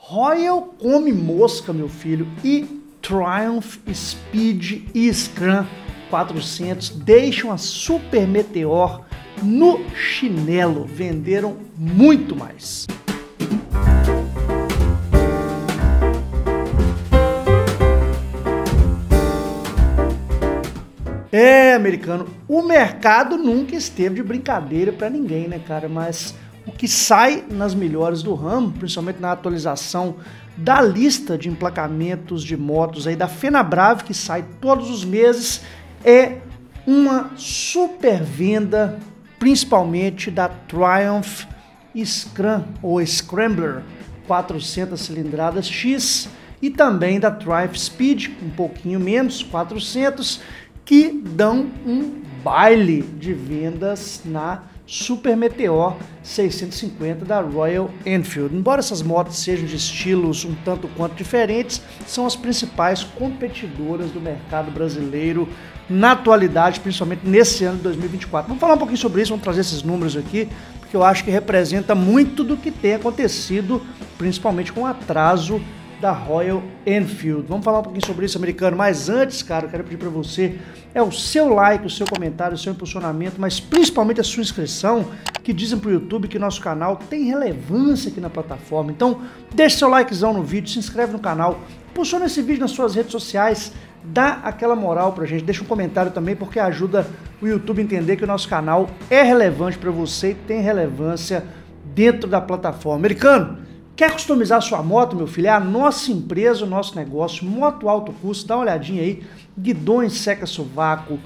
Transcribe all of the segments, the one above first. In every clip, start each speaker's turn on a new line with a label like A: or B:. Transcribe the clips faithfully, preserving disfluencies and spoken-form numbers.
A: Royal come mosca, meu filho, e Triumph Speed e Scram quatrocentos deixam a Super Meteor no chinelo, venderam muito mais. É, americano, o mercado nunca esteve de brincadeira para ninguém, né, cara? Mas o que sai nas melhores do ramo, principalmente na atualização da lista de emplacamentos de motos aí da Fenabrave, que sai todos os meses, é uma super venda, principalmente da Triumph Scram ou Scrambler quatrocentas cilindradas X e também da Triumph Speed, um pouquinho menos, quatrocentos, que dão um baile de vendas na Super Meteor seiscentos e cinquenta da Royal Enfield. Embora essas motos sejam de estilos um tanto quanto diferentes, são as principais competidoras do mercado brasileiro na atualidade, principalmente nesse ano de dois mil e vinte e quatro. Vamos falar um pouquinho sobre isso, vamos trazer esses números aqui, porque eu acho que representa muito do que tem acontecido, principalmente com o atraso da Royal Enfield. Vamos falar um pouquinho sobre isso, americano, mas antes, cara, eu quero pedir para você é o seu like, o seu comentário, o seu impulsionamento, mas principalmente a sua inscrição, que dizem pro YouTube que nosso canal tem relevância aqui na plataforma. Então, deixa seu likezão no vídeo, se inscreve no canal, impulsiona esse vídeo nas suas redes sociais, dá aquela moral pra gente, deixa um comentário também, porque ajuda o YouTube a entender que o nosso canal é relevante para você e tem relevância dentro da plataforma. Americano, quer customizar sua moto, meu filho? É a nossa empresa, o nosso negócio, moto alto custo, dá uma olhadinha aí, guidões seca-sovaco,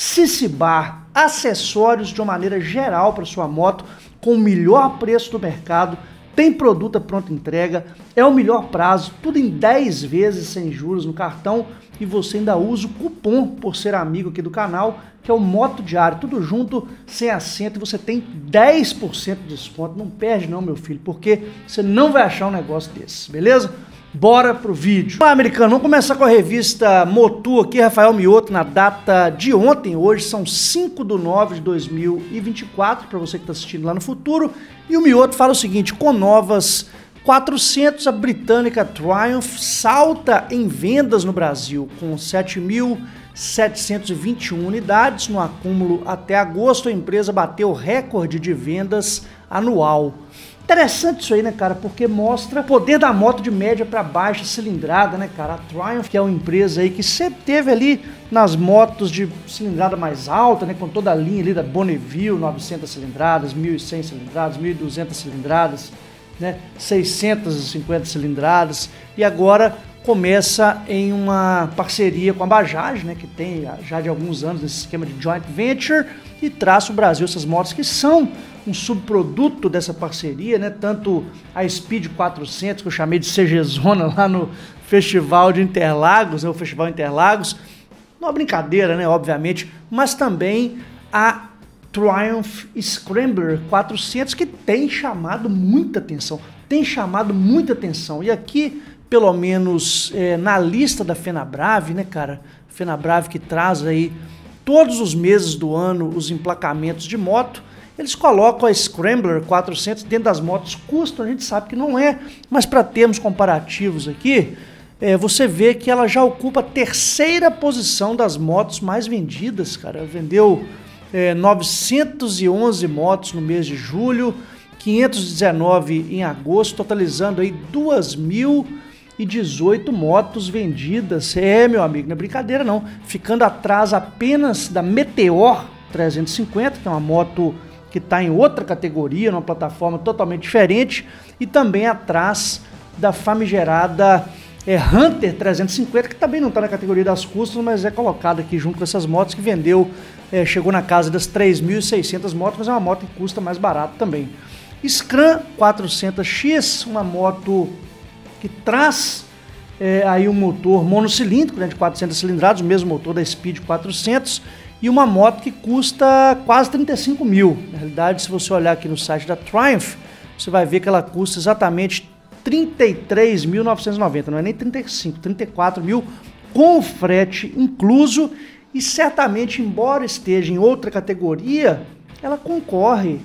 A: Cicibar, acessórios de uma maneira geral para sua moto, com o melhor preço do mercado, tem produto à pronta entrega, é o melhor prazo, tudo em dez vezes sem juros no cartão e você ainda usa o cupom por ser amigo aqui do canal, que é o Moto Diário, tudo junto, sem acento, e você tem dez por cento de desconto. Não perde não, meu filho, porque você não vai achar um negócio desse, beleza? Bora pro vídeo. Olá, americano, vamos começar com a revista Motu aqui, Rafael Mioto, na data de ontem. Hoje são cinco de nove de dois mil e vinte e quatro, para você que está assistindo lá no futuro. E o Mioto fala o seguinte: com novas quatrocentos, a britânica Triumph salta em vendas no Brasil, com sete mil setecentos e vinte e uma unidades no acúmulo até agosto. A empresa bateu recorde de vendas anual. Interessante isso aí, né, cara, porque mostra o poder da moto de média para baixa cilindrada, né, cara. A Triumph, que é uma empresa aí que sempre teve ali nas motos de cilindrada mais alta, né, com toda a linha ali da Bonneville, novecentas cilindradas, mil e cem cilindradas, mil e duzentas cilindradas, né, seiscentas e cinquenta cilindradas, e agora começa em uma parceria com a Bajaj, né, que tem já de alguns anos esse esquema de joint venture, e traz para o Brasil essas motos que são um subproduto dessa parceria, né, tanto a Speed quatrocentos, que eu chamei de C G Zona lá no Festival de Interlagos, né, o Festival Interlagos, não é brincadeira, né, obviamente, mas também a Triumph Scrambler quatrocentos, que tem chamado muita atenção, tem chamado muita atenção, e aqui, pelo menos é, na lista da Fenabrave, né, cara, Fenabrave que traz aí todos os meses do ano os emplacamentos de moto, eles colocam a Scrambler quatrocentos dentro das motos custom, a gente sabe que não é, mas para termos comparativos aqui, é, você vê que ela já ocupa a terceira posição das motos mais vendidas, cara, vendeu é, novecentas e onze motos no mês de julho, quinhentas e dezenove em agosto, totalizando aí duas mil e dezoito motos vendidas. É, meu amigo, não é brincadeira não, ficando atrás apenas da Meteor trezentos e cinquenta, que é uma moto que está em outra categoria, numa plataforma totalmente diferente, e também atrás da famigerada é, Hunter trezentos e cinquenta, que também não está na categoria das custas, mas é colocada aqui junto com essas motos, que vendeu, é, chegou na casa das três mil e seiscentas motos, mas é uma moto que custa mais barato também. Scram quatrocentos X, uma moto que traz é, aí um motor monocilíndrico, né, de quatrocentas cilindradas, o mesmo motor da Speed quatrocentos, e uma moto que custa quase trinta e cinco mil. Na realidade, se você olhar aqui no site da Triumph, você vai ver que ela custa exatamente trinta e três mil novecentos e noventa, não é nem trinta e cinco, trinta e quatro mil, com o frete incluso, e certamente, embora esteja em outra categoria, ela concorre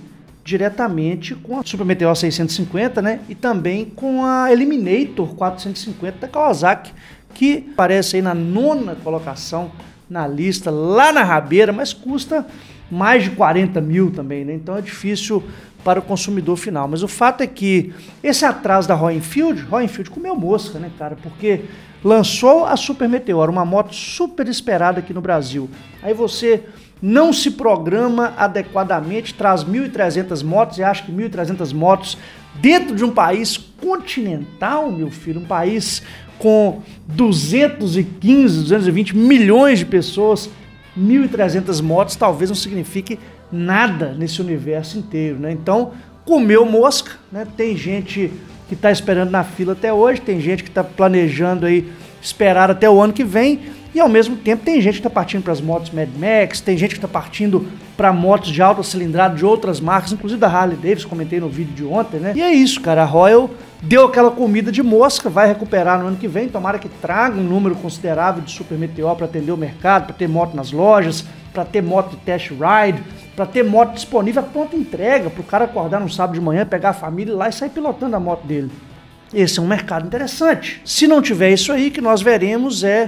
A: diretamente com a Super Meteor seiscentos e cinquenta, né? E também com a Eliminator quatrocentos e cinquenta da Kawasaki, que aparece aí na nona colocação na lista, lá na rabeira, mas custa mais de quarenta mil também, né? Então é difícil para o consumidor final. Mas o fato é que esse atraso da Royal Enfield, Royal Enfield comeu mosca, né, cara? Porque lançou a Super Meteor, uma moto super esperada aqui no Brasil. Aí você não se programa adequadamente, traz mil e trezentas motos e acha que mil e trezentas motos dentro de um país continental, meu filho, um país com duzentos e quinze, duzentos e vinte milhões de pessoas, mil e trezentas motos talvez não signifique nada nesse universo inteiro, né? Então, comeu mosca, né? Tem gente que está esperando na fila até hoje, tem gente que está planejando aí esperar até o ano que vem, e ao mesmo tempo tem gente que está partindo para as motos Mad Max, tem gente que está partindo para motos de alta cilindrada de outras marcas, inclusive da Harley Davidson, comentei no vídeo de ontem, né? E é isso, cara, a Royal deu aquela comida de mosca, vai recuperar no ano que vem, tomara que traga um número considerável de Super Meteor para atender o mercado, para ter moto nas lojas, para ter moto de test ride, para ter moto disponível a pronta entrega, para o cara acordar no sábado de manhã, pegar a família lá e sair pilotando a moto dele. Esse é um mercado interessante. Se não tiver isso aí, que nós veremos é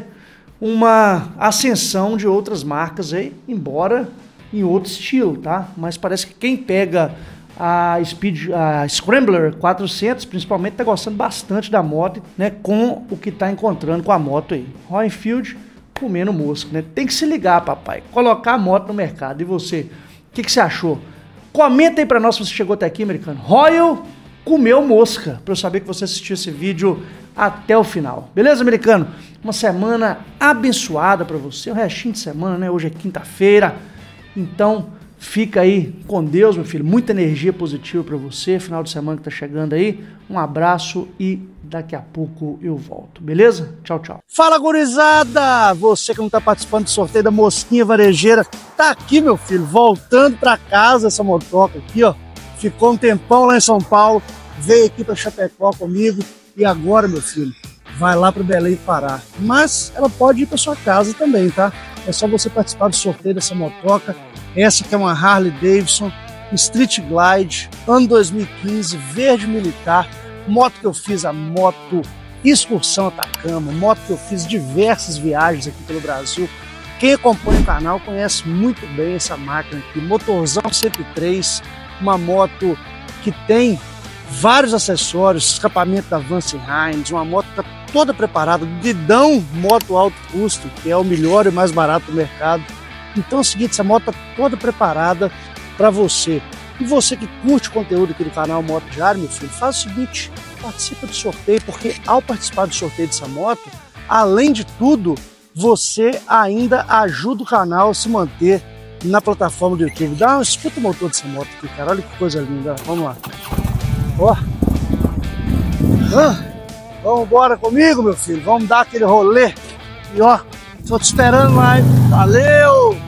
A: uma ascensão de outras marcas aí, embora em outro estilo, tá? Mas parece que quem pega a Speed, a Scrambler quatrocentos, principalmente, tá gostando bastante da moto, né? Com o que tá encontrando com a moto aí. Royal Enfield comendo mosca, né? Tem que se ligar, papai. Colocar a moto no mercado. E você? O que, que você achou? Comenta aí pra nós se você chegou até aqui, americano. Royal comeu mosca, pra eu saber que você assistiu esse vídeo até o final. Beleza, americano? Uma semana abençoada pra você. O restinho de semana, né? Hoje é quinta-feira. Então, fica aí com Deus, meu filho. Muita energia positiva pra você. Final de semana que tá chegando aí. Um abraço e daqui a pouco eu volto. Beleza? Tchau, tchau. Fala, gurizada! Você que não tá participando do sorteio da Mosquinha Varejeira, tá aqui, meu filho, voltando pra casa essa motoca aqui, ó. Ficou um tempão lá em São Paulo, veio aqui pra Chapecó comigo e agora, meu filho, vai lá pro Belém do Pará. Mas ela pode ir pra sua casa também, tá? É só você participar do sorteio dessa motoca. Essa que é uma Harley Davidson Street Glide, ano dois mil e quinze, verde militar. Moto que eu fiz, a moto Excursão Atacama, moto que eu fiz diversas viagens aqui pelo Brasil. Quem acompanha o canal conhece muito bem essa máquina aqui, motorzão cento e três, uma moto que tem vários acessórios, escapamento da Vance Hines, uma moto que está toda preparada, guidão moto alto custo, que é o melhor e mais barato do mercado. Então é o seguinte, essa moto está toda preparada para você. E você que curte o conteúdo aqui do canal Moto Diário, meu filho, faz o seguinte, participa do sorteio, porque ao participar do sorteio dessa moto, além de tudo, você ainda ajuda o canal a se manter na plataforma do YouTube. Dá uma escuta o motor dessa moto aqui, cara, olha que coisa linda, vamos lá. Ó, ah, vamos embora comigo, meu filho, vamos dar aquele rolê, e ó, tô te esperando lá, hein? Valeu!